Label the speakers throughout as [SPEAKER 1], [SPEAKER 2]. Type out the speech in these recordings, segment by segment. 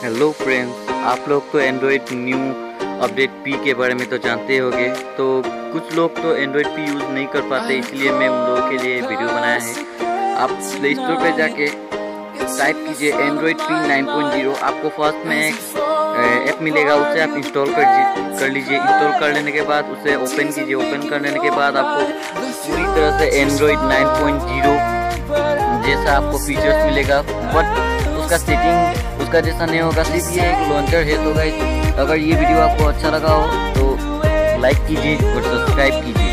[SPEAKER 1] Hello friends, आप लोग तो एंड्रॉयड न्यू अपडेट पी के बारे में तो जानते होंगे। तो कुछ लोग तो एंड्रॉयड पी यूज़ नहीं कर पाते, इसलिए मैं उन लोगों के लिए वीडियो बनाया है। आप प्ले स्टोर पे जाके टाइप कीजिए एंड्रॉयड पी 9.0। आपको फर्स्ट में एक ऐप मिलेगा, उसे आप इंस्टॉल कर लीजिए। इंस्टॉल कर लेने के बाद उसे ओपन कीजिए। ओपन कर लेने के बाद आपको पूरी तरह से एंड्रॉयड 9.0 जैसा आपको फीचर्स मिलेगा, बट उसका सेटिंग उसका जैसा नहीं होगा। सिर्फ ये एक लॉन्चर है। तो गाइस, अगर ये वीडियो आपको अच्छा लगा हो तो लाइक कीजिए और सब्सक्राइब कीजिए।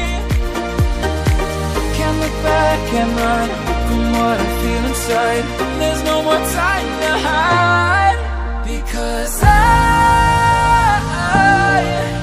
[SPEAKER 2] Because I